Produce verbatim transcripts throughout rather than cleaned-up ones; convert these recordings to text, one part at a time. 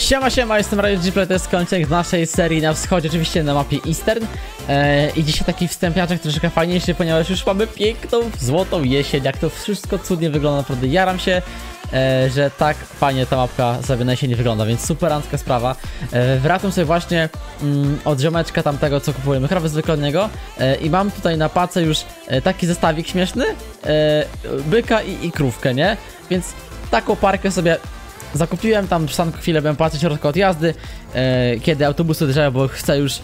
Siema, siema, jestem RayGplay, to jest kończyk naszej serii na wschodzie, oczywiście na mapie Eastern. eee, I dzisiaj taki wstępiaczek troszeczkę fajniejszy, ponieważ już mamy piękną, złotą jesień, jak to wszystko cudnie wygląda, naprawdę jaram się, eee, że tak fajnie ta mapka sobie na jesieni wygląda, więc superancka sprawa. eee, Wracam sobie właśnie mm, od ziomeczka tamtego, co kupujemy krowy zwykle od niego, eee, i mam tutaj na pace już e, taki zestawik śmieszny, eee, byka i, i krówkę, nie? Więc taką parkę sobie zakupiłem, tam sam chwilę byłem płacić środka od jazdy, e, kiedy autobusy odjeżdżają, bo chcę już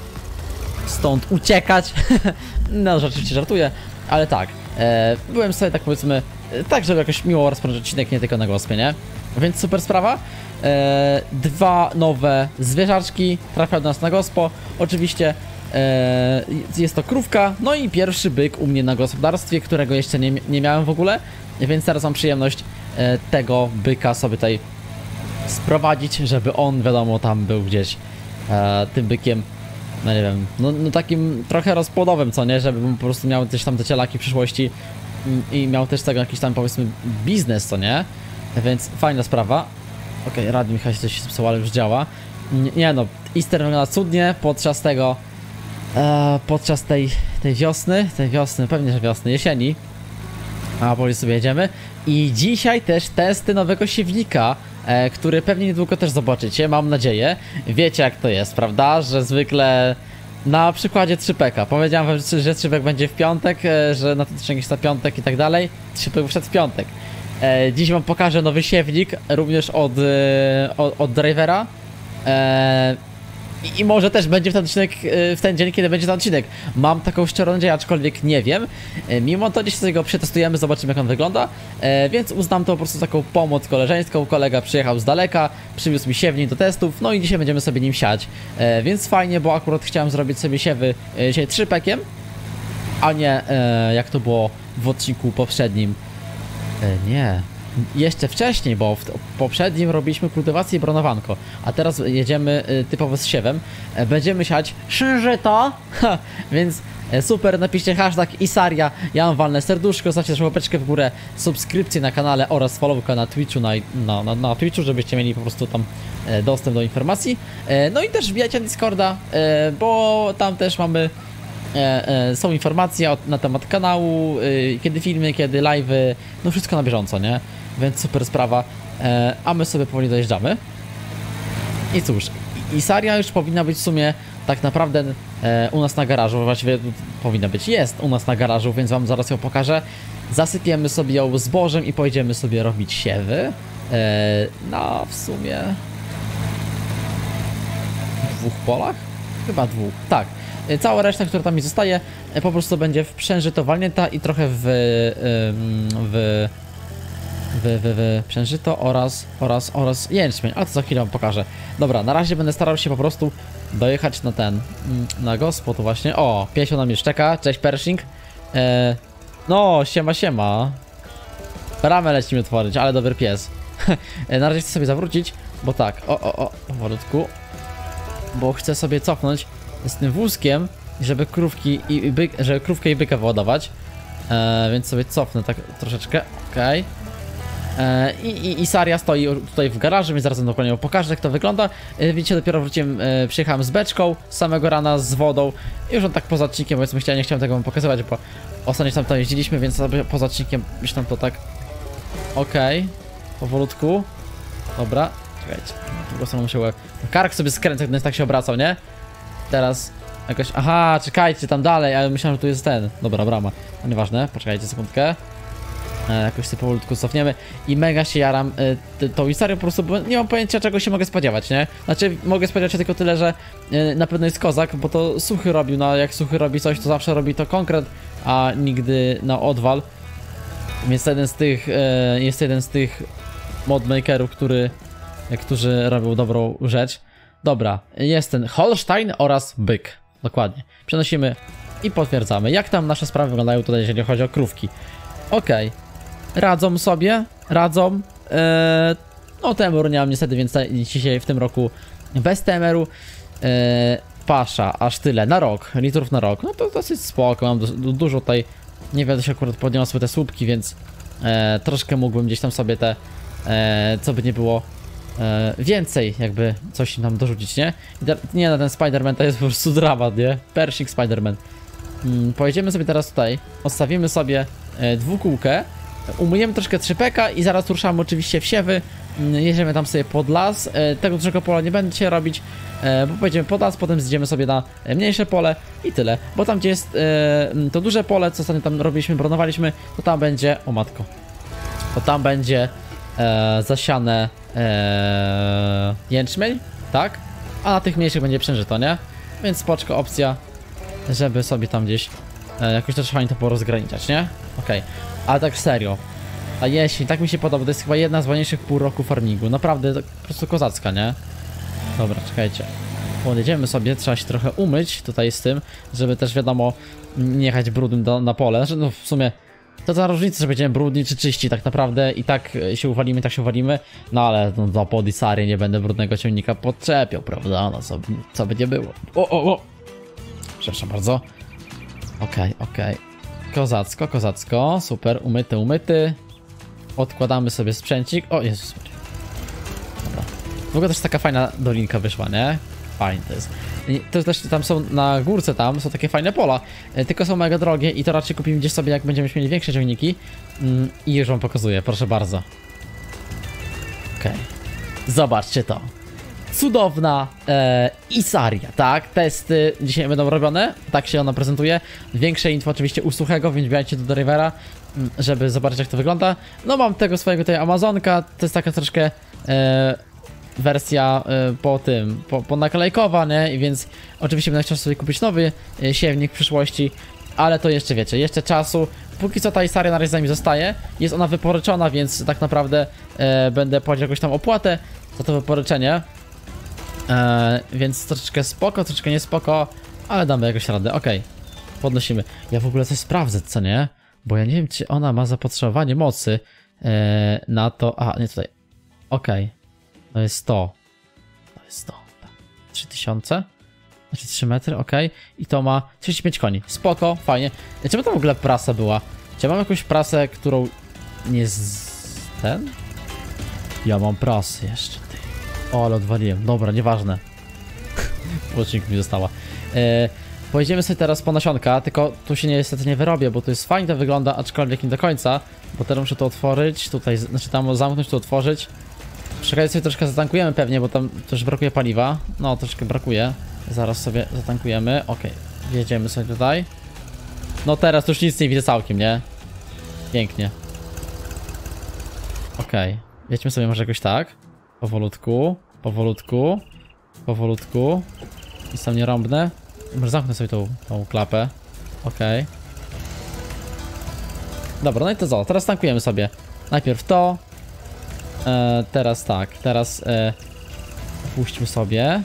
stąd uciekać. No, rzeczywiście żartuję, ale tak, e, byłem sobie tak powiedzmy, e, tak żeby jakoś miło rozpocząć odcinek, nie tylko na gospie, nie? Więc super sprawa. E, dwa nowe zwierzaczki trafiają do nas na gospo, oczywiście e, jest to krówka, no i pierwszy byk u mnie na gospodarstwie, którego jeszcze nie, nie miałem w ogóle, więc teraz mam przyjemność tego byka sobie tutaj sprowadzić, żeby on, wiadomo, tam był gdzieś e, tym bykiem, no nie wiem, no, no takim trochę rozpłodowym, co nie, żeby po prostu miał też tam te cielaki w przyszłości i, i miał też z tego jakiś tam, powiedzmy, biznes, co nie, więc fajna sprawa. Okej, okay, radio Michał się coś zepsuło, ale już działa. Nie, nie no, Easter wygląda cudnie podczas tego, e, podczas tej, tej wiosny, tej wiosny, pewnie, że wiosny, jesieni. A powoli sobie jedziemy. I dzisiaj też testy nowego siewnika, e, który pewnie niedługo też zobaczycie, mam nadzieję. Wiecie jak to jest, prawda? Że zwykle na przykładzie trzy P K. Powiedziałem wam, że trzy P K będzie w piątek, e, że na ten odcinek jest na piątek i tak dalej. trzy P K wszedł w piątek. E, dziś wam pokażę nowy siewnik, również od, e, od, od drivera. E, I, I może też będzie w ten odcinek, w ten dzień, kiedy będzie ten odcinek. Mam taką szczerą nadzieję, aczkolwiek nie wiem. Mimo to dziś sobie go przetestujemy, zobaczymy jak on wygląda. e, Więc uznam to po prostu taką pomoc koleżeńską. Kolega przyjechał z daleka, przywiózł mi siewnik do testów, no i dzisiaj będziemy sobie nim siać. e, Więc fajnie, bo akurat chciałem zrobić sobie siewy e, dzisiaj trzy pekiem, a nie e, jak to było w odcinku poprzednim. e, Nie Jeszcze wcześniej, bo w poprzednim robiliśmy kultywację i bronowanko, a teraz jedziemy y, typowo z siewem. E, będziemy siać szynżyto, więc e, super, napiszcie hashtag Isaria, ja mam walne serduszko, zostawcie też łapeczkę w górę, subskrypcję na kanale oraz followka na Twitchu, na, na, na, na Twitchu, żebyście mieli po prostu tam e, dostęp do informacji. E, no i też wbijajcie na Discorda, e, bo tam też mamy E, e, są informacje o, na temat kanału, e, kiedy filmy, kiedy live'y, no wszystko na bieżąco, nie? Więc super sprawa, e, a my sobie powoli dojeżdżamy. I cóż, Isaria już powinna być w sumie tak naprawdę e, u nas na garażu, właściwie powinna być, jest u nas na garażu, więc wam zaraz ją pokażę. Zasypiemy sobie ją zbożem i pojedziemy sobie robić siewy. E, na w sumie dwóch polach? Chyba dwóch, tak. Cała reszta, która tam mi zostaje, po prostu będzie w przężyto walnięta i trochę w w w, w, w przężyto oraz oraz oraz jęczmień, ale to za chwilę wam pokażę. Dobra, na razie będę starał się po prostu dojechać na ten, na gospo tu właśnie. O, piesio na mnie szczeka, cześć Pershing. e, No, siema siema. Bramę lecimy otworzyć, ale dobry pies. Na razie chcę sobie zawrócić, bo tak, o o o, powolutku, bo chcę sobie cofnąć z tym wózkiem, żeby krówki i, i byk, żeby krówkę i byka wyładować, e, więc sobie cofnę tak troszeczkę, okej. Okay. I, i, I Saria stoi tutaj w garażu, więc zaraz dokładnie pokażę jak to wygląda. e, Widzicie, dopiero wróciłem, e, przyjechałem z beczką z samego rana z wodą. Już on tak poza odcinkiem, powiedzmy, chciałem, nie chciałem tego wam pokazywać, bo ostatnio tam, tam jeździliśmy, więc sobie poza odcinkiem już tam to tak, okej, okay. Powolutku. Dobra, czekajcie, drugą stroną muszę łeb. Kark sobie skręcę, gdy tak się obracał, nie? Teraz jakoś, aha, czekajcie tam dalej, ale myślałem, że tu jest ten. Dobra, brama, no nieważne, poczekajcie sekundkę. e, Jakoś sobie powolutku cofniemy. I mega się jaram e, tą Isarią po prostu, bo nie mam pojęcia czego się mogę spodziewać, nie? Znaczy, mogę spodziewać się tylko tyle, że e, na pewno jest kozak, bo to Suchy robił, no jak Suchy robi coś, to zawsze robi to konkret, a nigdy na odwal. Więc jeden z tych, e, jest jeden z tych modmakerów, który, e, którzy robią dobrą rzecz. Dobra, jest ten Holstein oraz byk. Dokładnie. Przenosimy i potwierdzamy. Jak tam nasze sprawy wyglądają tutaj, jeżeli chodzi o krówki? Okej. Okay. Radzą sobie, radzą. Eee, no temur nie mam niestety, więc dzisiaj w tym roku bez temeru. Eee, pasza, aż tyle. Na rok, litrów na rok. No to dosyć spoko, mam du dużo tutaj. Nie wiem, się akurat podniosły te słupki, więc e, troszkę mógłbym gdzieś tam sobie te, e, co by nie było, e, więcej jakby coś nam dorzucić, nie? Nie, no ten Spider-Man to jest po prostu dramat, nie? Pershing Spider-Man. Hmm, pojedziemy sobie teraz tutaj, odstawimy sobie e, dwukółkę, umyjemy troszkę trzypeka i zaraz ruszamy oczywiście w siewy. Jedziemy tam sobie pod las. e, Tego dużego pola nie będę dzisiaj robić, e, bo pojedziemy pod las, potem zjedziemy sobie na e, mniejsze pole i tyle. Bo tam gdzie jest e, to duże pole, co ostatnio tam robiliśmy, bronowaliśmy, to tam będzie, o matko, to tam będzie e, zasiane e, jęczmień, tak? A na tych mniejszych będzie przężyto, nie? Więc spoczko opcja, żeby sobie tam gdzieś e, jakoś też fajnie to porozgraniczać, nie? Okej, okay. Ale tak serio, a jesień, tak mi się podoba, to jest chyba jedna z ładniejszych pół roku farmingu. Naprawdę, to po prostu kozacka, nie? Dobra, czekajcie. Podjedziemy sobie, trzeba się trochę umyć tutaj z tym, żeby też wiadomo, nie jechać brudnym do, na pole. Znaczy, no w sumie, to za różnica, że będziemy brudni czy czyści tak naprawdę i tak się uwalimy, tak się uwalimy. No ale no, do Podisary nie będę brudnego ciągnika podczepiał, prawda? No co, co by nie było. O, o, o! Przepraszam bardzo. Okej, okay, okej. Okay. Kozacko, kozacko, super, umyty, umyty. Odkładamy sobie sprzęcik. O Jezus. Dobra. W ogóle też taka fajna dolinka wyszła, nie? Fajnie to jest. I to też tam są na górce, tam są takie fajne pola, tylko są mega drogie i to raczej kupimy gdzieś sobie, jak będziemy mieli większe ciągniki. Mm, I już wam pokazuję, proszę bardzo. Okej. Okay. Zobaczcie to. Cudowna e, Isaria, tak? Testy dzisiaj będą robione, tak się ona prezentuje. Większe info oczywiście u Suchego, więc wbijajcie do Drivera, żeby zobaczyć jak to wygląda. No mam tego swojego tutaj Amazonka, to jest taka troszkę e, wersja e, po tym, po, po naklejkowa, nie? I więc oczywiście będę chciał sobie kupić nowy e, siewnik w przyszłości, ale to jeszcze wiecie, jeszcze czasu. Póki co ta Isaria na razie z nami zostaje, jest ona wyporyczona, więc tak naprawdę e, będę płacić jakąś tam opłatę za to wyporyczenie. E, więc troszeczkę spoko, troszeczkę nie spoko, ale damy jakoś radę, okej. Okay. Podnosimy. Ja w ogóle coś sprawdzę, co nie? Bo ja nie wiem, czy ona ma zapotrzebowanie mocy e, na to... Aha, nie tutaj. Okej. Okay. To jest to. To jest to. trzy tysiące? Znaczy trzy metry, okej. Okay. I to ma trzydzieści pięć koni. Spoko, fajnie. Czemu to w ogóle prasa była? Czy ja mam jakąś prasę, którą nie z... ten? Ja mam prasę jeszcze, ty. O, ale odwaliłem. Dobra, nieważne. Płocznik mi została. E, Pojedziemy sobie teraz po nasionka, tylko tu się niestety nie wyrobię, bo to jest fajnie to wygląda, aczkolwiek nie do końca. Bo teraz muszę to otworzyć, tutaj, znaczy tam zamknąć, tu otworzyć. Czekajcie, sobie troszkę zatankujemy pewnie, bo tam też brakuje paliwa. No, troszkę brakuje. Zaraz sobie zatankujemy, okej. Okay. Jedziemy sobie tutaj. No teraz już nic nie widzę całkiem, nie? Pięknie. Okej. Okay. Jedźmy sobie może jakoś tak. Powolutku, powolutku, powolutku. Nic tam nie rąbnę. Może zamknę sobie tą, tą klapę. Okej. Okay. Dobra, no i to co? Teraz tankujemy sobie. Najpierw to. E, teraz tak, teraz e, puśćmy sobie.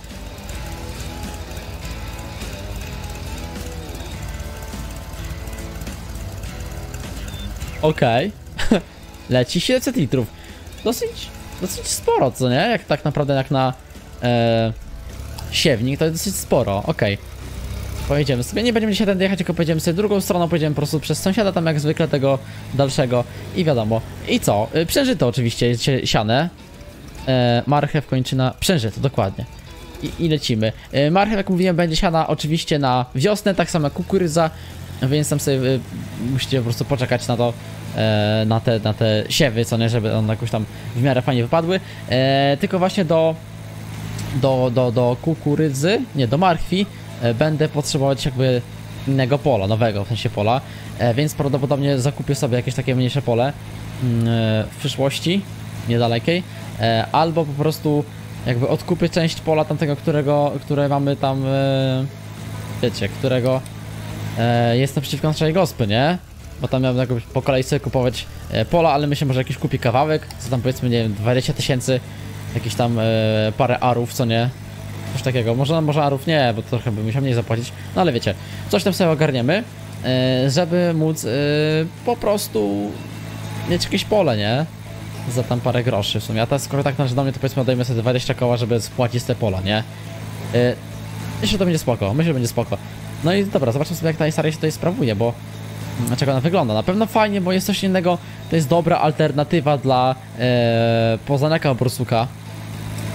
Okej. Okay. Leci siedemset litrów. Dosyć, dosyć sporo, co nie? Jak tak naprawdę jak na e, siewnik, to jest dosyć sporo. Okej. Okay. Pojedziemy sobie, nie będziemy dzisiaj tędy jechać, tylko pojedziemy sobie drugą stroną, pojedziemy po prostu przez sąsiada tam jak zwykle tego dalszego i wiadomo. I co? Przężyto oczywiście jest siane. E, marchew, kończyna, przężyto, dokładnie. I, i lecimy. E, marchew, jak mówiłem, będzie siana oczywiście na wiosnę, tak samo jak kukurydza, więc tam sobie e, musicie po prostu poczekać na to, e, na, te, na te siewy, co nie, żeby one jakoś tam w miarę fajnie wypadły. E, tylko właśnie do, do, do, do kukurydzy, nie, do marchwi, będę potrzebować jakby innego pola, nowego w sensie pola, e, więc prawdopodobnie zakupię sobie jakieś takie mniejsze pole e, w przyszłości, niedalekiej, e, albo po prostu jakby odkupię część pola tamtego, którego, które mamy tam, e, wiecie, którego e, jest naprzeciwko naszej gospy, nie? Bo tam miałem jakoś po kolei sobie kupować e, pola, ale myślę, może jakiś kupi kawałek, co tam powiedzmy, nie wiem, dwadzieścia tysięcy, jakieś tam e, parę arów, co nie? Coś takiego, może, może arów nie, bo trochę bym musiał mniej zapłacić, no ale wiecie, coś tam sobie ogarniemy, yy, żeby móc yy, po prostu mieć jakieś pole, nie? Za tam parę groszy w sumie, a teraz skoro tak należy do mnie, to powiedzmy odejmę sobie dwadzieścia koła, żeby spłacić te pola, nie? Yy, myślę, że to będzie spoko, myślę, że będzie spoko. No i dobra, zobaczmy sobie jak ta Isaria się tutaj sprawuje, bo dlaczego ona wygląda, na pewno fajnie, bo jest coś innego, to jest dobra alternatywa dla yy, Poznaniaka Borsuka.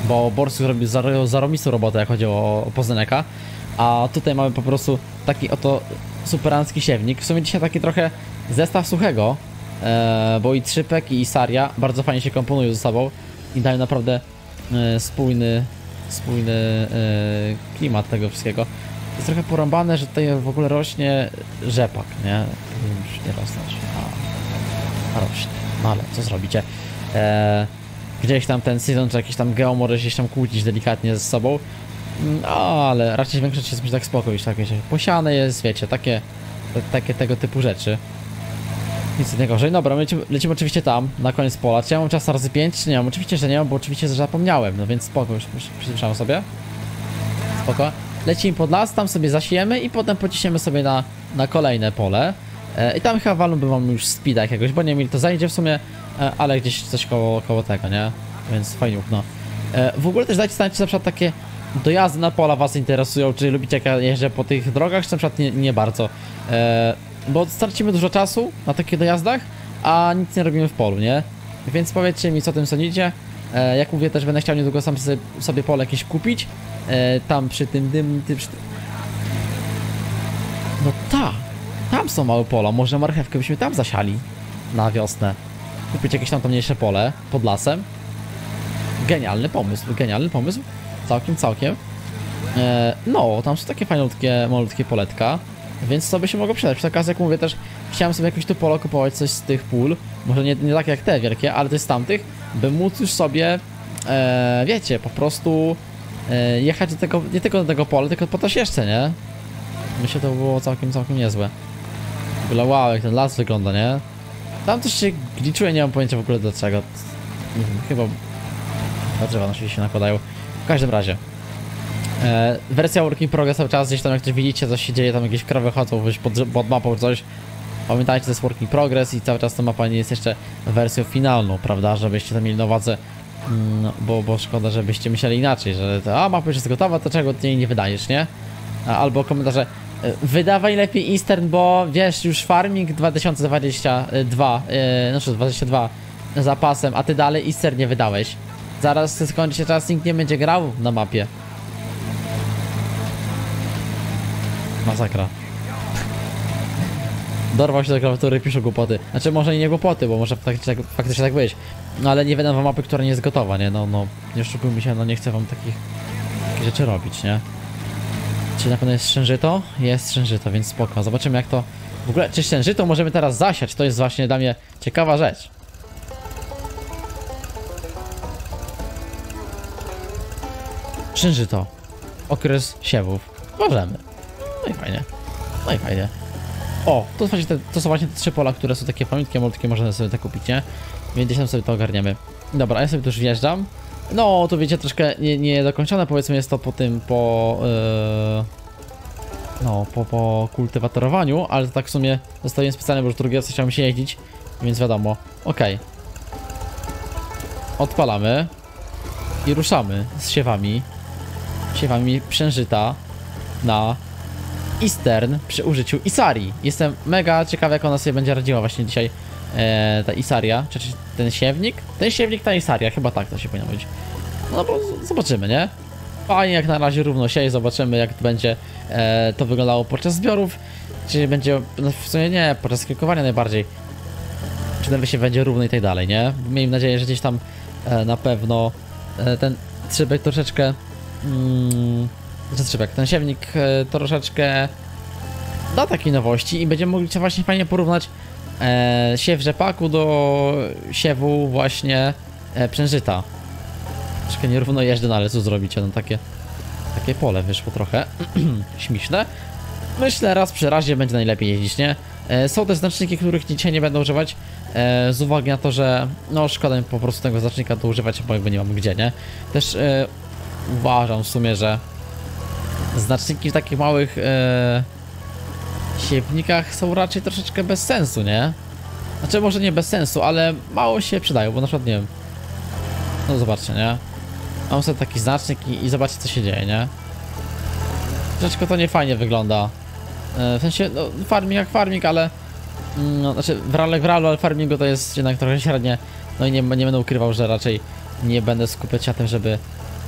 bo Borsuk robił zarobistą robotę, jak chodzi o, o Poznaneka, a tutaj mamy po prostu taki oto superancki siewnik. W sumie dzisiaj taki trochę zestaw suchego, e, bo i Trzypek i Isaria bardzo fajnie się komponują ze sobą i dają naprawdę e, spójny, spójny e, klimat tego wszystkiego. Jest trochę porąbane, że tutaj w ogóle rośnie rzepak, nie? Już nie rosnąć, a, a rośnie. No ale co zrobicie? E, gdzieś tam ten sezon, czy jakiś tam geo może się gdzieś tam kłócić delikatnie ze sobą. No ale raczej większość jest tak spoko, już takie posiane jest, wiecie, takie, te, takie tego typu rzeczy. Nic nie gorzej. Dobra, my lecimy, lecimy oczywiście tam, na koniec pola. Czy ja mam czas na razy pięć? Nie mam, oczywiście, że nie mam, bo oczywiście że zapomniałem, no więc spoko, już przyspieszamy sobie. Spoko. Lecimy pod las, tam sobie zasiejemy i potem pociśniemy sobie na, na kolejne pole. E, I tam chyba walą by mam już speeda jakiegoś, bo nie mieli to zajdzie w sumie, e, ale gdzieś coś koło, koło tego, nie? Więc fajnie, no. E, w ogóle też dajcie znać, czy na przykład takie dojazdy na pola was interesują, czy lubicie jak ja jeżdżę po tych drogach, czy na przykład nie, nie bardzo. E, bo stracimy dużo czasu na takich dojazdach, a nic nie robimy w polu, nie? Więc powiedzcie mi, co o tym sądzicie. E, jak mówię, też będę chciał niedługo sam sobie, sobie pole jakieś kupić. E, tam przy tym dym, ty, przy tym... No ta, tam są małe pola, może marchewkę byśmy tam zasiali na wiosnę. Kupić jakieś tam to mniejsze pole pod lasem. Genialny pomysł, genialny pomysł. Całkiem, całkiem. E, no, tam są takie fajnutkie, malutkie poletka, więc to by się mogło przydać. Przy okazji, jak mówię, też chciałem sobie jakieś tu polo kupować, coś z tych pól. Może nie, nie takie jak te wielkie, ale też z tamtych, by móc już sobie, e, wiecie, po prostu e, jechać do tego, nie tylko do tego pola, tylko po to jeszcze, nie? Myślę, to było całkiem, całkiem niezłe. W ogóle wow, jak ten las wygląda, nie? Tam coś się gliczuje, nie mam pojęcia w ogóle dlaczego. Nie wiem, chyba... Na drzewa na się nakładają. W każdym razie. E, wersja Work in Progress cały czas, gdzieś tam jak coś widzicie, coś się dzieje, tam jakieś krowy chodzą pod, pod mapą coś. Pamiętajcie, to jest Work in Progress i cały czas ta mapa nie jest jeszcze wersją finalną, prawda? Żebyście to mieli na uwadze, mm, bo, bo szkoda, żebyście myśleli inaczej, że to, a mapa już jest gotowa, to czego ty jej nie wydajesz, nie? A, albo komentarze, e, wydawaj lepiej Eastern, bo wiesz, już farming dwa tysiące dwudziesty drugi, e, znaczy dwudziesty drugi zapasem, a ty dalej Eastern nie wydałeś. Zaraz skończy się czas, nikt nie będzie grał na mapie. Masakra. Dorwał się do klawiatury i pisze głupoty. Znaczy może i nie głupoty, bo może faktycznie tak, faktycznie tak być. No ale nie wydam wam mapy, która nie jest gotowa, nie? No, no, nie oszukujmy się, no nie chcę wam takich, takich rzeczy robić, nie? Czy na pewno jest Szczężyto? Jest Szczężyto, więc spoko. Zobaczymy jak to... W ogóle, czy Szczężyto możemy teraz zasiać? To jest właśnie dla mnie ciekawa rzecz. Szczężyto. Okres siewów. Możemy. No i fajnie. No i fajnie. O, to, właśnie te, to są właśnie te trzy pola, które są takie pamiętkie, malutkie, można sobie te kupić, nie? Więc gdzieś tam sobie to ogarniemy. Dobra, ja sobie tu już wjeżdżam. No, tu wiecie, troszkę nie, nie dokończone, powiedzmy jest to po tym, po... Yy, no, po, po kultywatorowaniu, ale to tak w sumie zostawiłem specjalnie, bo już drugi raz chciałem się jeździć, więc wiadomo. Okej. Okay. Odpalamy. I ruszamy z siewami. Siewami Przężyta na Eastern przy użyciu Isarii. Jestem mega ciekawy, jak ona sobie będzie radziła właśnie dzisiaj, e, ta Isaria, czy, czy ten siewnik? Ten siewnik, ta Isaria, chyba tak to się powinno być. No bo zobaczymy, nie? Fajnie, jak na razie równo sieje, zobaczymy jak to będzie e, to wyglądało podczas zbiorów, czy będzie, no w sumie nie, podczas kilkowania najbardziej, czy ten się będzie równo i tak dalej, nie? Miejmy nadzieję, że gdzieś tam e, na pewno e, ten trzybek troszeczkę mm, Trzybek, ten siewnik e, troszeczkę da takiej nowości i będziemy mogli właśnie fajnie porównać e, siew rzepaku do siewu właśnie e, Przężyta. Troszkę nierówno jeżdżę, no ale co zrobicie, no takie takie pole wyszło trochę śmieszne. Myślę, raz przy razie będzie najlepiej jeździć, nie? E, są też znaczniki, których dzisiaj nie będę używać e, z uwagi na to, że no szkoda mi po prostu tego znacznika to używać, bo jakby nie mam gdzie, nie? Też e, uważam w sumie, że znaczniki w takich małych e, siewnikach są raczej troszeczkę bez sensu, nie? Znaczy może nie bez sensu, ale mało się przydają, bo na przykład nie wiem. No zobaczcie, nie? Mam sobie taki znacznik i, i zobaczcie co się dzieje, nie? Troszeczkę to nie fajnie wygląda. E, w sensie, no farming jak farming, ale no, znaczy w ralu jak w ralu, ale farmingu to jest jednak trochę średnie. No i nie, nie będę ukrywał, że raczej nie będę skupiać się na tym, żeby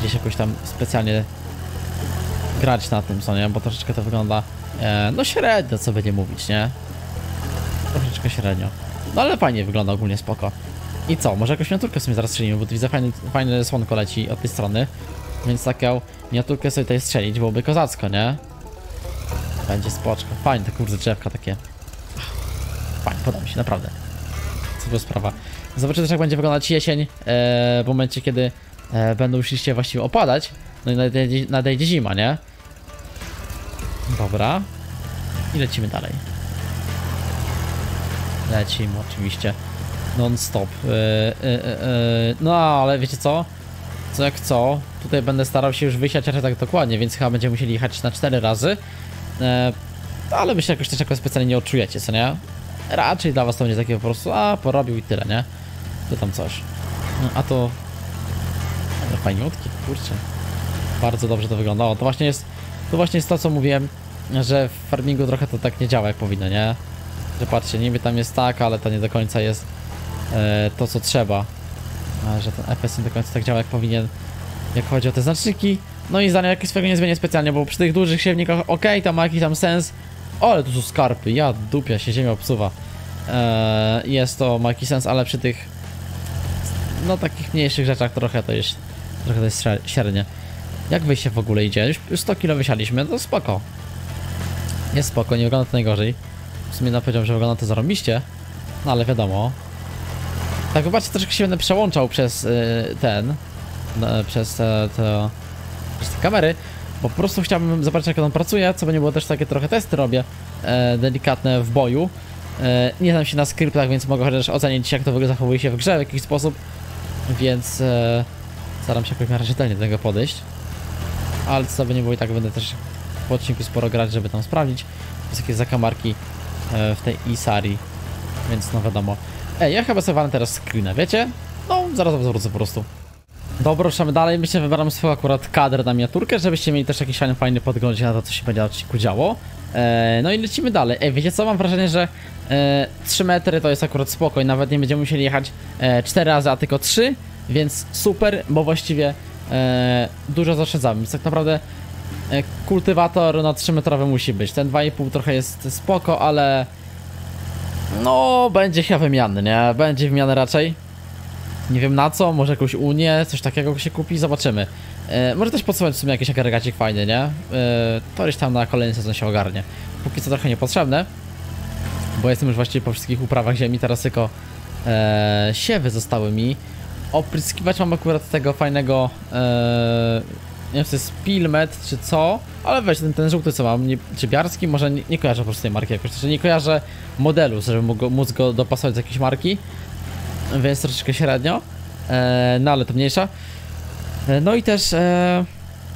gdzieś jakoś tam specjalnie grać na tym, co nie? Bo troszeczkę to wygląda e, no średnio, co by nie mówić, nie? Troszeczkę średnio. No ale fajnie wygląda, ogólnie spoko. I co? Może jakąś miniaturkę sobie zaraz strzelimy, bo tu widzę fajny, fajne słonko leci od tej strony. Więc taką miniaturkę sobie tutaj strzelić byłoby kozacko, nie? Będzie spoczko. Fajne te kurde drzewka takie. Fajnie, podoba mi się, naprawdę. Co to sprawa. Zobaczymy też, jak będzie wyglądać jesień e, w momencie, kiedy e, będą już liście właściwie opadać. No i nadejdzie, nadejdzie zima, nie? Dobra. I lecimy dalej. Lecimy oczywiście non-stop. Yy, yy, yy. No ale wiecie co? Co jak co? Tutaj będę starał się już wysiać raczej tak dokładnie, więc chyba będziemy musieli jechać na cztery razy. Yy, ale myślę, że jakoś też jakoś specjalnie nie odczujecie, co nie? Raczej dla was to będzie takie po prostu, a porobił i tyle, nie? To tam coś. No, a to... Ale fajniutki, kurczę. Bardzo dobrze to wyglądało. To właśnie jest... To właśnie jest to, co mówiłem, że w farmingu trochę to tak nie działa, jak powinno, nie? Że patrzcie, niby tam jest tak, ale to nie do końca jest e, to, co trzeba. A, że ten F S nie do końca tak działa, jak powinien, jak chodzi o te znaczniki. No i zdania jakieś swojego nie zmienię specjalnie, bo przy tych dużych siewnikach ok, to ma jakiś tam sens. O, ale tu są skarpy, ja dupia się, ziemia obsuwa. E, jest to, ma jakiś sens, ale przy tych no takich mniejszych rzeczach trochę to jest trochę to jest średnie. Jak wyjście w ogóle idzie? Już, już sto kilo wysialiśmy, to spoko. Jest spoko, nie wygląda to najgorzej. W sumie powiedziałem, że wygląda to zarobiście. No ale wiadomo. Tak, zobaczcie, troszkę się będę przełączał przez y, ten no, przez te, te przez te kamery. Bo po prostu chciałbym zobaczyć, jak on pracuje. Co by nie było, też takie trochę testy robię e, delikatne w boju. e, Nie znam się na skryptach, więc mogę chociaż ocenić, jak to w ogóle zachowuje się w grze w jakiś sposób. Więc e, staram się jakoś w miarę rzetelnie do tego podejść. Ale co by nie było, i tak będę też po odcinku sporo grać, żeby tam sprawdzić. Jest jakieś zakamarki w tej Isari, więc no wiadomo. Ej, ja chyba sobie walę teraz screena, wiecie? No, zaraz wrócę po prostu. Dobra, ruszamy dalej. Myślę, że wybrałem swój akurat kadr na miniaturkę, żebyście mieli też jakiś fajny, fajny podgląd na to, co się będzie na odcinku działo. Eee, no i lecimy dalej. Ej, wiecie co? Mam wrażenie, że e, trzy metry to jest akurat spoko i nawet nie będziemy musieli jechać e, cztery razy, a tylko trzy, więc super, bo właściwie e, dużo zaoszczędzamy. Więc tak naprawdę e, kultywator na trzy metrowy musi być. Ten dwa i pół trochę jest spoko, ale no będzie chyba wymiany, nie? Będzie wymiany raczej. Nie wiem na co, może jakąś unię, coś takiego się kupi, zobaczymy. E, może też podsumować w sumie jakiś agregacik fajny, nie? E, to gdzieś tam na kolejny sezon się ogarnie. Póki co trochę niepotrzebne, bo jestem już właściwie po wszystkich uprawach ziemi, teraz tylko e, siewy zostały mi. Opryskiwać mam akurat tego fajnego, e, nie wiem, czy to jest Pilmet czy co, ale weź ten, ten żółty co mam, nie, czy Biarski, może nie, nie kojarzę po prostu tej marki jakoś, znaczy nie kojarzę modelu, żeby mógł, móc go dopasować do jakiejś marki. Więc troszeczkę średnio, e, no ale to mniejsza. E, no i też e,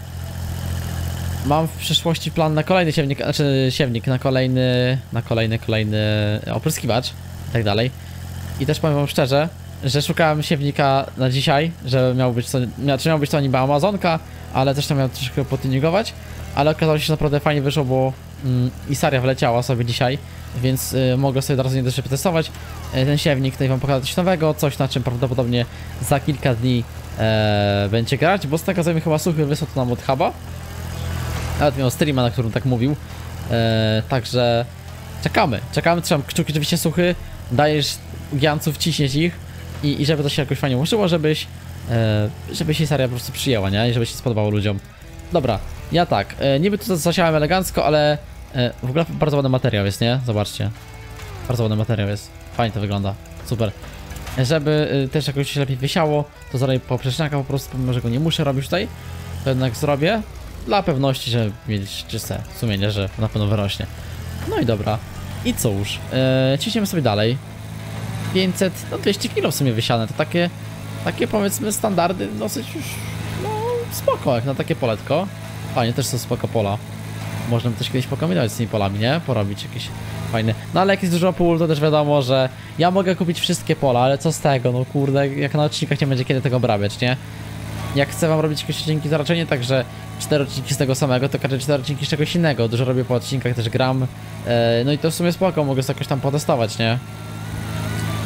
mam w przyszłości plan na kolejny siewnik, znaczy siewnik, na kolejny, na kolejny, kolejny opryskiwacz i tak dalej. I też powiem wam szczerze, że szukałem siewnika na dzisiaj, że miał być to, miał, czy miał być to niby Amazonka, ale też tam miał troszkę potuningować, ale okazało się, że naprawdę fajnie wyszło, bo mm, Isaria wleciała sobie dzisiaj, więc y, mogę sobie od razu nie też przetestować y, ten siewnik, tutaj wam pokazać coś nowego, coś na czym prawdopodobnie za kilka dni e, będzie grać, bo z tego co mi chyba suchy wysłał to nam od huba, nawet miał streama, na którym tak mówił, e, także czekamy, czekamy, trzymam kciuki, oczywiście suchy, dajesz gianców, ciśniesz ich i, i żeby to się jakoś fajnie ułożyło, żebyś e, żeby się Isaria po prostu przyjęła, nie? I żeby się spodobało ludziom. Dobra, ja tak, e, niby tu zasiałem elegancko, ale e, w ogóle bardzo ładny materiał jest, nie? Zobaczcie. Bardzo ładny materiał jest. Fajnie to wygląda. Super. Żeby e, też jakoś się lepiej wysiało, to zrobię poprzeczniaka po prostu, pomimo że go nie muszę robić tutaj, to jednak zrobię. Dla pewności, żeby mieć czyste sumienie, że na pewno wyrośnie. No i dobra. I cóż, e, ciśniemy sobie dalej. pięćset, no dwieście kilo w sumie wysiane, to takie, takie powiedzmy standardy dosyć już, no spoko, jak na takie poletko. Fajnie, też są spoko pola. Można by też kiedyś pokombinować z tymi polami, nie? Porobić jakieś fajne. No ale jak jest dużo pól, to też wiadomo, że ja mogę kupić wszystkie pola, ale co z tego, no kurde, jak na odcinkach nie będzie kiedy tego obrabiać, nie? Jak chcę wam robić jakieś odcinki, to raczej nie tak, że cztery odcinki z tego samego, to każdy cztery odcinki z czegoś innego. Dużo robię po odcinkach, też gram. E, no i to w sumie spoko, mogę sobie jakoś tam potestować, nie?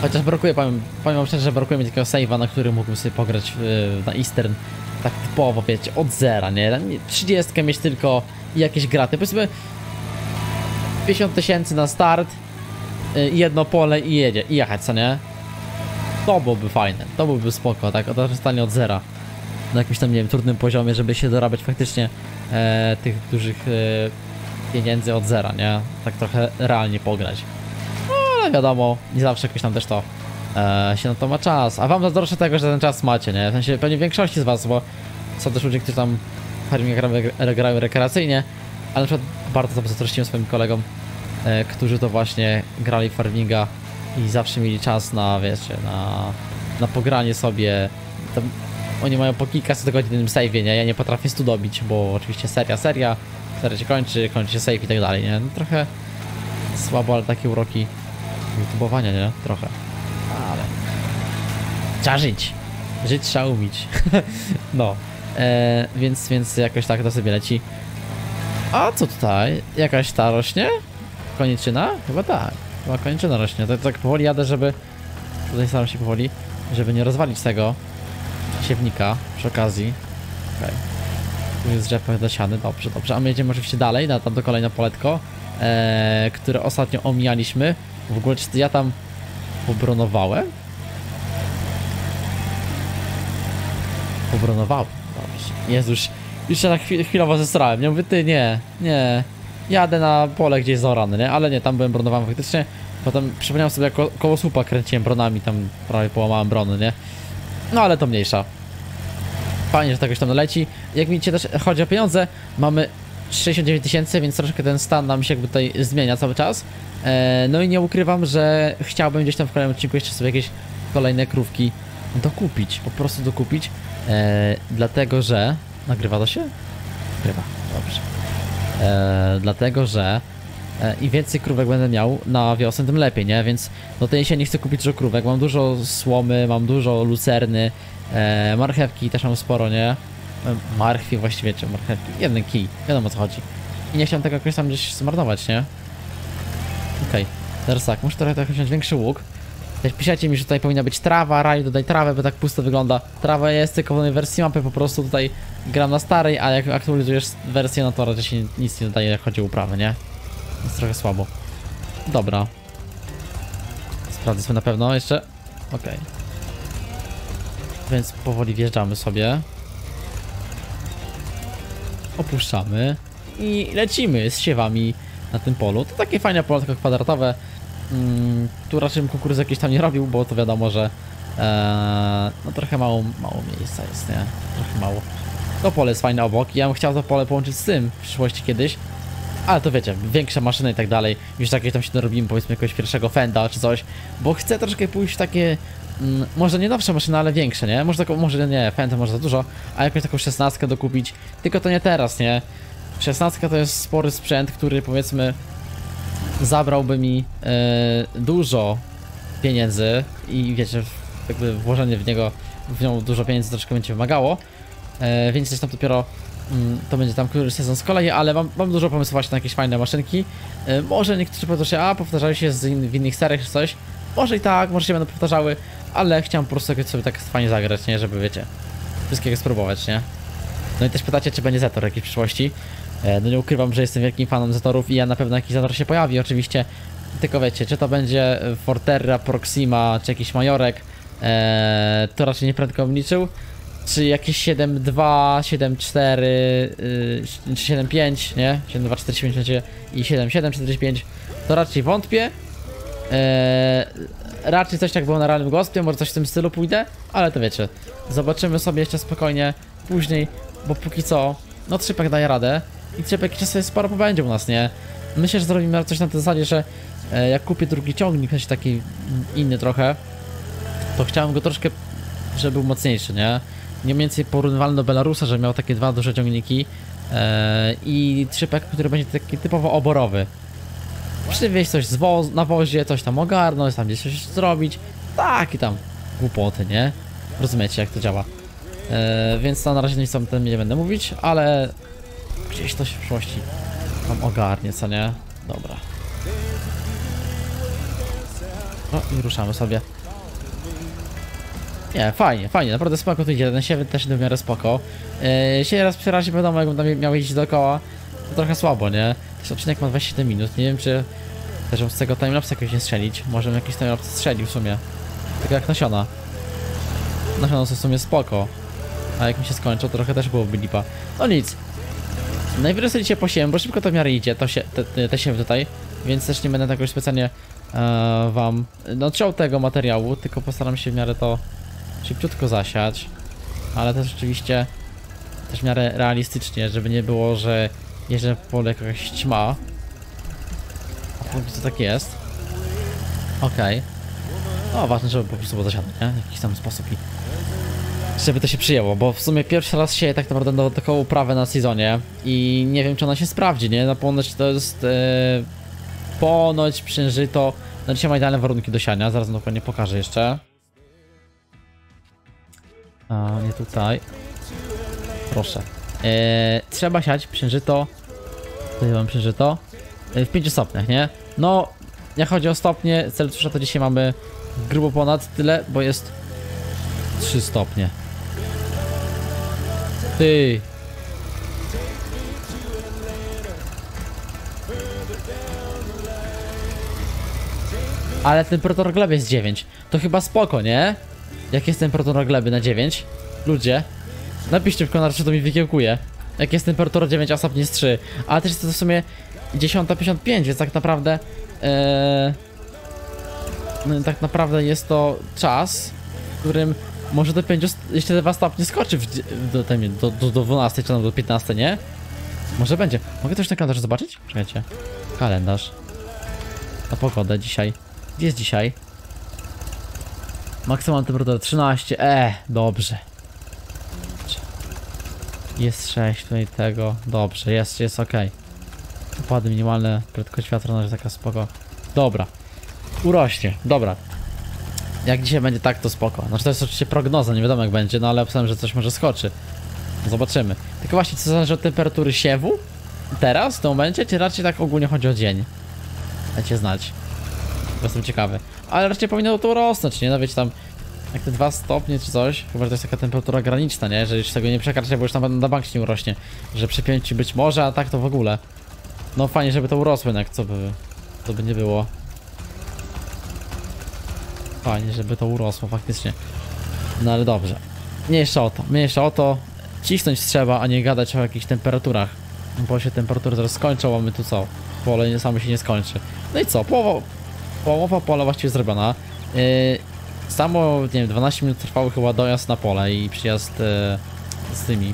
Chociaż brakuje, powiem, powiem wam szczerze, że brakuje mi takiego save'a, na którym mógłbym sobie pograć yy, na Eastern. Tak typowo, wiecie, od zera, nie? trzydziestkę mieć tylko i jakieś graty. Powiedzmy pięćdziesiąt tysięcy na start, yy, jedno pole i jedzie, i jechać, co nie? To byłoby fajne, to byłoby spoko, tak? Stanie od zera. Na jakimś tam, nie wiem, trudnym poziomie, żeby się dorabiać faktycznie e, tych dużych e, pieniędzy od zera, nie? Tak trochę realnie pograć. No, ale wiadomo, nie zawsze jakoś tam też to e, się na to ma czas. A wam zazdroszczę tego, że ten czas macie, nie? W sensie pewnie większości z was, bo są też ludzie, którzy tam farminga grają, grają rekreacyjnie, ale na przykład bardzo to zazdrościłem swoim kolegom, e, którzy to właśnie grali farminga i zawsze mieli czas na, wiecie, na, na pogranie sobie. Tam, oni mają po kilkaset godzin w jednym save'ie, nie? Ja nie potrafię stu dobić, bo oczywiście seria, seria, seria się kończy, kończy się save i tak dalej, nie? No, trochę słabo, ale takie uroki youtubowania, nie? Trochę. Ale trzeba żyć. Żyć trzeba umieć. No. E, więc, więc jakoś tak to sobie leci. A co tutaj? Jakaś ta rośnie? Koniczyna? Chyba tak. Chyba koniczyna rośnie. To, to tak powoli jadę, żeby... Tutaj staram się powoli, żeby nie rozwalić tego siewnika przy okazji. Okay. Tu jest drzewo dosiany, dobrze, dobrze. A my jedziemy oczywiście dalej, na tamto kolejne poletko, ee, które ostatnio omijaliśmy. W ogóle czy ja tam pobronowałem? Pobronowałem, dobrze. Jezus, już się tak chwil, chwilowo zesrałem. Nie mówię, ty, nie, nie. Jadę na pole gdzieś zorane, nie? Ale nie, tam byłem bronowany faktycznie. Potem przypomniałem sobie, jak ko koło słupa kręciłem bronami, tam prawie połamałem brony, nie? No ale to mniejsza. Fajnie, że to jakoś tam leci. Jak widzicie, też chodzi o pieniądze. Mamy sześćdziesiąt dziewięć tysięcy, więc troszkę ten stan nam się jakby tutaj zmienia cały czas. Eee, no i nie ukrywam, że chciałbym gdzieś tam w kolejnym odcinku jeszcze sobie jakieś kolejne krówki dokupić. Po prostu dokupić. Eee, dlatego, że... Nagrywa to się? Nagrywa, dobrze. Eee, dlatego, że i więcej krówek będę miał na wiosnę, tym lepiej, nie? Więc do tej jesieni chcę kupić dużo krówek. Mam dużo słomy, mam dużo lucerny, e, marchewki też mam sporo, nie? Marchwi właściwie, czy marchewki, jeden kij, wiadomo o co chodzi. I nie chciałem tego jakoś tam gdzieś zmarnować, nie? Okej, okay. Teraz tak, muszę trochę, trochę wziąć większy łuk. Też piszecie mi, że tutaj powinna być trawa, raj, dodaj trawę, bo tak pusto wygląda. Trawa jest tylko w nowej wersji mapy, po prostu tutaj gram na starej, a jak aktualizujesz wersję, no to raczej się nic nie dodaje, jak chodzi o uprawę, nie? Jest trochę słabo. Dobra. Sprawdzę sobie na pewno jeszcze. Okej. Okay. Więc powoli wjeżdżamy sobie. Opuszczamy. I lecimy z siewami na tym polu. To takie fajne pole, tylko kwadratowe. Mm, tu raczej bym kukurydzy jakieś tam nie robił, bo to wiadomo, że ee, no trochę mało, mało miejsca jest, nie? Trochę mało. To pole jest fajne obok. Ja bym chciał to pole połączyć z tym w przyszłości kiedyś. Ale to wiecie, większa maszyna i tak dalej. Już jakieś tam się dorobimy, powiedzmy jakiegoś pierwszego Fenda czy coś. Bo chcę troszkę pójść w takie... Mm, może nie nowsze maszyny, ale większe, nie? Może taką, może nie, Fenda może za dużo. A jakąś taką szesnastkę dokupić. Tylko to nie teraz, nie? szesnastka to jest spory sprzęt, który powiedzmy... Zabrałby mi yy, dużo pieniędzy. I wiecie, jakby włożenie w niego... W nią dużo pieniędzy troszkę będzie wymagało. Yy, więc też tam dopiero... To będzie tam któryś sezon z kolei, ale mam, mam dużo pomysłów właśnie na jakieś fajne maszynki. Yy, może niektórzy powiedzą się, a powtarzały się z in, w innych seriach czy coś. Może i tak, może się będą powtarzały, ale chciałem po prostu jakoś sobie tak fajnie zagrać, nie? Żeby wiecie, wszystkiego spróbować, nie? No i też pytacie, czy będzie Zetor jakiś w przyszłości. Yy, no nie ukrywam, że jestem wielkim fanem Zetorów i ja na pewno jakiś Zetor się pojawi, oczywiście. Tylko wiecie, czy to będzie Forterra, Proxima, czy jakiś Majorek, yy, to raczej nie prędko bym liczył. Czy jakieś siedem dwa, siedem cztery, yy, siedem pięć, nie? siedem dwa czterdzieści pięć będzie i siedem siedem czterdzieści pięć, to raczej wątpię. Yy, raczej coś tak było na realnym gospie, może coś w tym stylu pójdę, ale to wiecie. Zobaczymy sobie jeszcze spokojnie później, bo póki co, no Trzypek daje radę i Trzypek jeszcze sobie sporo pobędzie u nas, nie? Myślę, że zrobimy coś na tej zasadzie, że yy, jak kupię drugi ciągnik, coś taki inny trochę, to chciałem go troszkę, żeby był mocniejszy, nie? Nie mniej więcej porównywalny do Belarusa, że miał takie dwa duże ciągniki yy, i Trzypek, który będzie taki typowo oborowy. Przywieźć coś z woz na wozie, coś tam ogarnąć, tam gdzieś coś zrobić. Tak i tam głupoty, nie? Rozumiecie, jak to działa. Yy, więc to na razie nic o tym nie będę mówić, ale gdzieś to się w przyszłości tam ogarnie, co nie? Dobra. No i ruszamy sobie Nie, fajnie, fajnie, naprawdę spoko tu idzie, ten siewy też w miarę spoko. Yy, się raz przy razie wiadomo, jakbym tam miał iść dookoła, to trochę słabo, nie? Ten odcinek ma dwadzieścia siedem minut, nie wiem czy też z tego timelapsa jakoś nie strzelić. Może jakiś timelapse strzelił w sumie. Tak jak nasiona. Nasiona są w sumie spoko. A jak mi się skończył, to trochę też byłoby lipa. No nic. Najwyżej sobie dzisiaj posiłem, bo szybko to w miarę idzie, to się, te, te, te siewy tutaj. Więc też nie będę tak już specjalnie e, wam no ciął tego materiału, tylko postaram się w miarę to szybciutko zasiać. Ale też oczywiście też w miarę realistycznie, żeby nie było, że jeżdżę w pole jakaś ćma. A póki co tak jest. Okej. Okay. No ważne, żeby po prostu było zasiane, nie? W jakiś tam sposób i żeby to się przyjęło, bo w sumie pierwszy raz sieję tak naprawdę do taką uprawę na sezonie i nie wiem czy ona się sprawdzi, nie? No ponoć to jest e, ponoć przężyto. No dzisiaj ma idealne warunki do siania, zaraz dokładnie pokażę jeszcze. A nie tutaj. Proszę. E, trzeba siać przężyto. Tutaj mam przężyto. E, w pięciu stopniach, nie? No, jak chodzi o stopnie, Celsjusza to dzisiaj mamy grubo ponad tyle, bo jest trzy stopnie. Ty. Ale temperatura gleby jest dziewięć. To chyba spoko, nie? Jak jest temperatura gleby na dziewięć? Ludzie, napiszcie w komentarzu, czy to mi wykiełkuje. Jak jest temperatura dziewięć, a stopień jest trzy. Ale też jest to w sumie dziesiąta pięćdziesiąt pięć, więc tak naprawdę ee, no, tak naprawdę jest to czas, w którym może do pięciu, jeszcze dwa stopnie skoczy w, do, do, do, do dwunastej czy do piętnastej, nie? Może będzie. Mogę coś na kalendarzu zobaczyć? Czekajcie. Kalendarz. Na pogodę dzisiaj. Gdzie jest dzisiaj? Maksymalna temperatura trzynaście. Eee, dobrze. Jest sześć tutaj tego. Dobrze, jest, jest ok. Upady minimalne, prędkość wiatru jest taka spoko. Dobra. Urośnie, dobra. Jak dzisiaj będzie tak, to spoko. Znaczy to jest oczywiście prognoza, nie wiadomo jak będzie, no ale obstawiam, że coś może skoczy. Zobaczymy. Tylko właśnie, co zależy od temperatury siewu? Teraz, w tym momencie, czy raczej tak ogólnie chodzi o dzień? Dajcie znać. Jestem ciekawy. Ale raczej powinno to rosnąć, nie? No wiecie tam, jak te dwa stopnie czy coś, chyba że to jest taka temperatura graniczna, nie? Że już tego nie przekracza, bo już tam na bank się nie urośnie. Że przy pięciu być może, a tak to w ogóle. No fajnie, żeby to urosło, jak co by, to by nie było. Fajnie, żeby to urosło faktycznie. No ale dobrze. Mniejsza o to, mniejsza o to. Cisnąć trzeba, a nie gadać o jakichś temperaturach. Bo się temperatury zaraz skończą, a my tu co? Pole samo się nie skończy. No i co? Połowa, połowa pola właściwie zrobiona. Yy, samo, nie wiem, dwanaście minut trwały chyba dojazd na pole i przyjazd yy, z tymi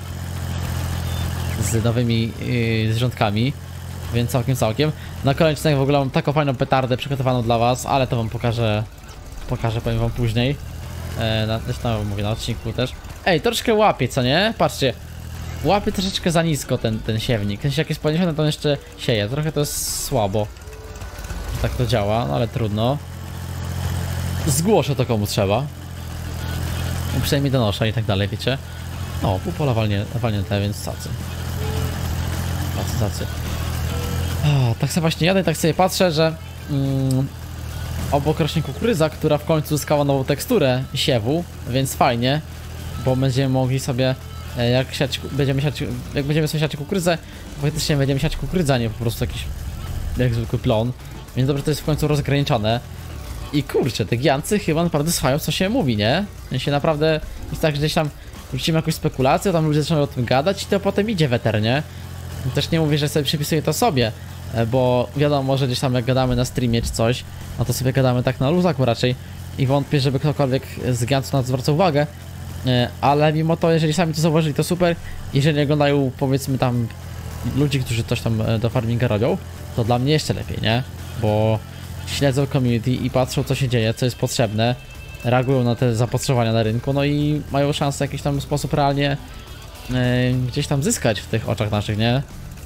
z nowymi yy, zrządkami. Więc całkiem, całkiem. Na kolejny odcinek w ogóle mam taką fajną petardę przygotowaną dla was, ale to wam pokażę, pokażę, powiem wam później. E, na, zresztą mówię na odcinku też. Ej, troszkę łapie, co nie? Patrzcie. Łapie troszeczkę za nisko ten, ten siewnik. Ten jak jest podniesiony, to on jeszcze sieje. Trochę to jest słabo. Że tak to działa, no ale trudno. Zgłoszę to komu trzeba. Przynajmniej donoszę i tak dalej, wiecie. No, pół pola walnie, walnięte, więc cacy. Cacy, cacy. O, tak sobie właśnie jadę i tak sobie patrzę, że mm, obok rośnie kukurydza, która w końcu zyskała nową teksturę siewu, więc fajnie, bo będziemy mogli sobie, jak siać, będziemy siać, jak będziemy sobie siać kukurydzę, faktycznie będziemy siać kukurydzę, a nie po prostu jakiś jak zwykły plon, więc dobrze to jest w końcu rozgraniczone. I kurczę, te gigancy chyba naprawdę słuchają, co się mówi, nie? W się naprawdę jest tak, że gdzieś tam wrócimy jakąś spekulację, tam ludzie zaczynają o tym gadać i to potem idzie weter, nie? Też nie mówię, że sobie przypisuję to sobie, bo wiadomo, że gdzieś tam jak gadamy na streamie czy coś, no to sobie gadamy tak na luzaku raczej i wątpię, żeby ktokolwiek z gigantów na to zwraca uwagę, ale mimo to, jeżeli sami to zauważyli, to super. Jeżeli oglądają, powiedzmy tam ludzi, którzy coś tam do farminga robią, to dla mnie jeszcze lepiej, nie? Bo śledzą community i patrzą, co się dzieje, co jest potrzebne, reagują na te zapotrzebowania na rynku, no i mają szansę w jakiś tam sposób realnie Yy, gdzieś tam zyskać w tych oczach naszych, nie?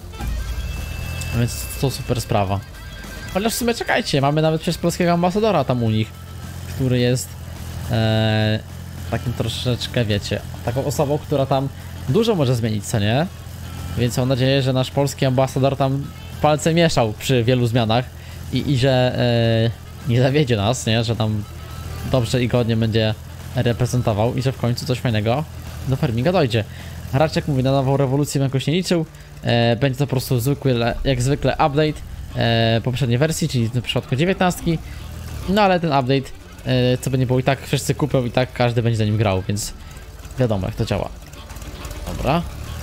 Więc to super sprawa. Chociaż w sumie czekajcie, mamy nawet przecież polskiego ambasadora tam u nich, który jest e, takim troszeczkę, wiecie, taką osobą, która tam dużo może zmienić, co nie? Więc mam nadzieję, że nasz polski ambasador tam palce mieszał przy wielu zmianach i, i że e, nie zawiedzie nas, nie? Że tam dobrze i godnie będzie reprezentował i że w końcu coś fajnego do farminga dojdzie. Raczek mówi, na nową rewolucję bym jakoś nie liczył. E, będzie to po prostu zwykły, jak zwykle update e, poprzedniej wersji, czyli w przypadku dziewiętnastki. No ale ten update, e, co by nie było, i tak wszyscy kupią i tak każdy będzie za nim grał, więc wiadomo jak to działa. Dobra.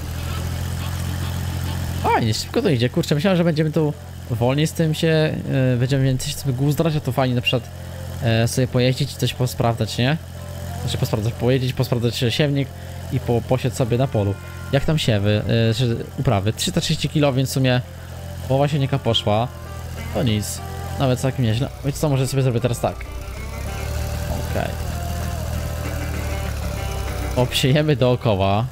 Fajnie, szybko to idzie. Kurczę, myślałem, że będziemy tu wolniej z tym się, e, będziemy więcej sobie guzdrać, a to fajnie na przykład e, sobie pojeździć i coś posprawdzać, nie? Znaczy posprawdzać, pojeździć, posprawdzać siewnik i po, posieć sobie na polu. Jak tam siewy, e, czy uprawy? trzysta trzydzieści kilo, więc w sumie połowa siewnika poszła. To nic, nawet całkiem nieźle. Wiecie co, może sobie zrobię teraz tak. Okej. Okay. Obsiejemy dookoła.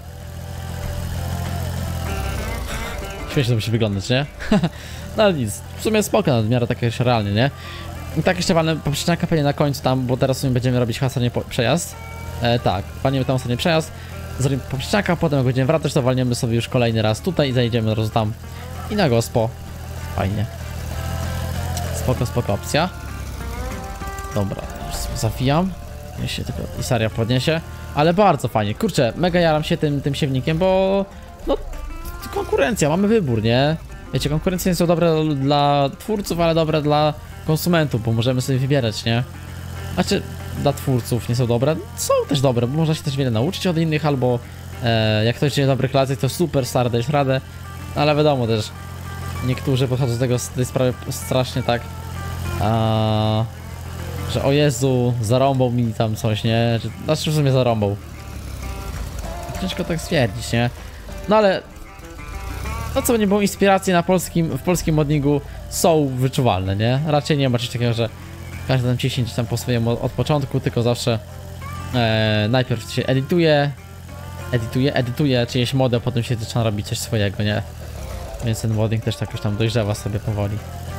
Śmiesznie to musi wyglądać, nie? No ale nic, w sumie spoko, na miarę takie realnie, nie? I tak jeszcze walnę poprzeczniaka pewnie na końcu tam, bo teraz w sumie będziemy robić ostatni przejazd. E, tak, walniemy tam ostatni przejazd, zrobimy poprzeczniaka, potem jak będziemy wracać, to walniemy sobie już kolejny raz tutaj i zajdziemy od razu tam i na gospo. Fajnie. Spoko, spoko opcja. Dobra, już zawijam. Niech się tylko Isaria podniesie. Ale bardzo fajnie, kurczę, mega jaram się tym, tym siewnikiem, bo no konkurencja, mamy wybór, nie? Wiecie, konkurencja nie są dobre dla twórców, ale dobre dla konsumentów, bo możemy sobie wybierać, nie? Znaczy, dla twórców nie są dobre, są też dobre, bo można się też wiele nauczyć od innych, albo e, jak ktoś nie dobrych lat, to super stary, dajesz radę, ale wiadomo też, niektórzy podchodzą do tego, z tej sprawy strasznie tak, a, że o Jezu, zarąbał mi tam coś, nie? Znaczy, w sumie zarąbał. Ciężko tak stwierdzić, nie? No ale no co nie było, inspiracje na polskim, w polskim modningu są wyczuwalne, nie? Raczej nie ma czegoś takiego, że każdy tam ciśnie tam po swojemu od początku, tylko zawsze e, najpierw się edytuje, edytuje, edytuje czyjeś mody, a potem się zaczyna robić coś swojego, nie? Więc ten modding też tak już tam dojrzewa sobie powoli.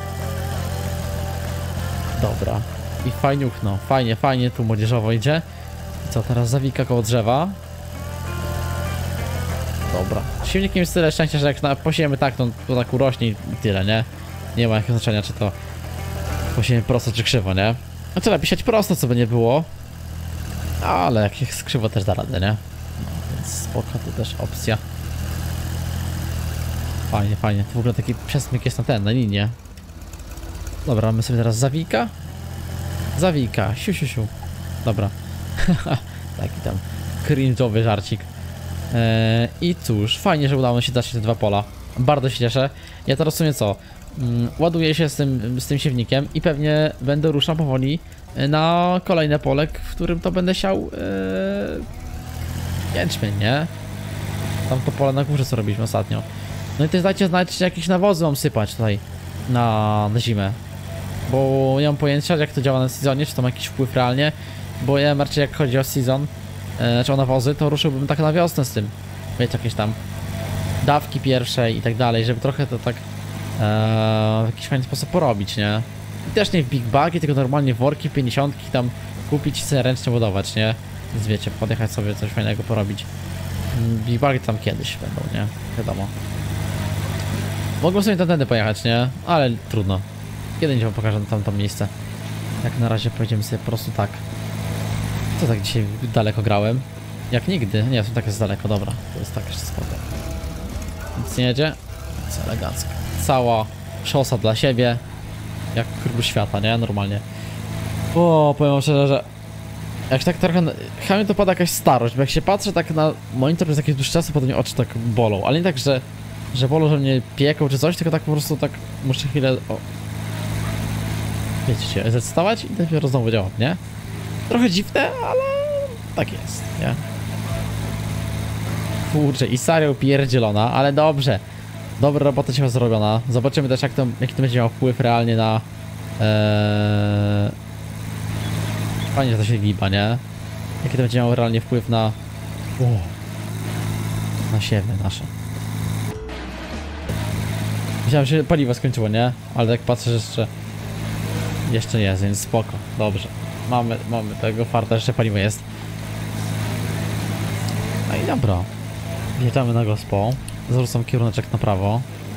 Dobra. I fajniuchno, fajnie, fajnie tu młodzieżowo idzie. I co, teraz zawika koło drzewa. Dobra. Silnikiem jest tyle szczęścia, że jak na, posiejemy tak, to, to tak urośnie i tyle, nie? Nie ma jakiegoś znaczenia, czy to posiejemy prosto, czy krzywo, nie? No to lepiej siać prosto, co by nie było. Ale jak jest krzywo, też da radę, nie? No, więc spoko, to też opcja. Fajnie, fajnie. To w ogóle taki przesmyk jest na ten, na linię. Dobra, mamy sobie teraz zawika. Zawika, siu, siu, siu. Dobra. Taki tam cringe'owy żarcik. Eee, I cóż, fajnie, że udało mi się dać te dwa pola. Bardzo się cieszę. Ja teraz w sumie co? Mm, ładuję się z tym, z tym siewnikiem i pewnie będę ruszał powoli na kolejne pole, w którym to będę siał eee, jęczmień, nie? Tam to pole na górze co robiliśmy ostatnio. No i też dajcie znać, czy jakieś nawozy mam sypać tutaj na, na zimę. Bo nie mam pojęcia, jak to działa na sezonie, czy to ma jakiś wpływ realnie. Bo ja raczej jak chodzi o sezon, e, czy o nawozy, to ruszyłbym tak na wiosnę z tym. Wiecie, jakieś tam dawki pierwsze i tak dalej, żeby trochę to tak e, w jakiś fajny sposób porobić, nie? I też nie w big bagi, tylko normalnie worki, pięćdziesiątki tam kupić i sobie ręcznie ładować, nie? Więc wiecie, podjechać sobie coś fajnego porobić. Big bagi tam kiedyś będą, nie? Wiadomo. Mogłem sobie tamtędy pojechać, nie? Ale trudno. Kiedyś wam pokażę tam to miejsce. Jak na razie pojedziemy sobie po prostu tak. Co tak dzisiaj daleko grałem? Jak nigdy. Nie, to tak jest daleko, dobra. To jest tak jeszcze spoko. Nic nie jedzie. Co elegancko. Cała szosa dla siebie. Jak król świata, nie? Normalnie. O, powiem szczerze, że jak się tak trochę... Chyba mi to pada jakaś starość, bo jak się patrzę tak na monitor przez jakiś dłuższy czas, to potem mnie oczy tak bolą. Ale nie tak, że... Że bolą, że mnie pieką czy coś, tylko tak po prostu tak... Muszę chwilę... O. Wiecie się, zdecydować i dopiero znowu działa, nie? Trochę dziwne, ale tak jest, nie? Kurczę, Isaria pierdzielona, ale dobrze. Dobra robota się zrobiona. Zobaczymy też, jak to, jaki to będzie miał wpływ realnie na... Ee... Fajnie, że to się giba, nie? Jaki to będzie miał realnie wpływ na... O, na siewy nasze. Myślałem, że paliwo skończyło, nie? Ale tak patrzę, że jeszcze... Jeszcze jest, więc spoko, dobrze. Mamy, mamy tego farta, że jeszcze paliwo jest. No i dobra. Wjeżdżamy na gospo. Zwrócam kieruneczek na prawo.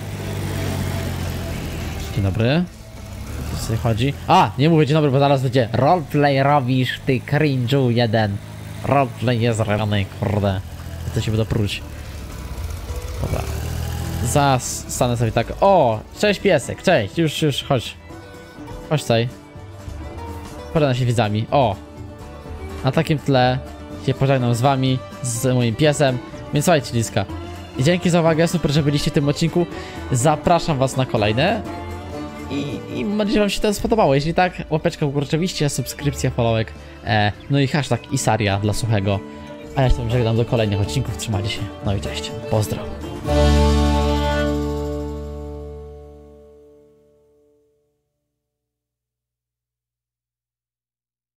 Dzień dobry. Co tutaj chodzi? A! Nie mówię dzień dobry, bo zaraz będzie roleplay robisz, ty cringe'u jeden. Roleplay jest rany, kurde. To się będę próć. Dobra. Zastanę sobie tak. O! Cześć piesek, cześć, już, już, chodź. Chodź tutaj. Pożegnam się widzami. O! Na takim tle się pożegnam z wami, z moim piesem. Więc słuchajcie, liska. I dzięki za uwagę, super, że byliście w tym odcinku. Zapraszam was na kolejne. I, i mam nadzieję, że wam się to spodobało. Jeśli tak, łapeczka w górę oczywiście, subskrypcja, followek. E, no i hashtag Isaria dla Suchego. A ja się tam żegnam do kolejnych odcinków. Trzymajcie się. No i cześć. Pozdro.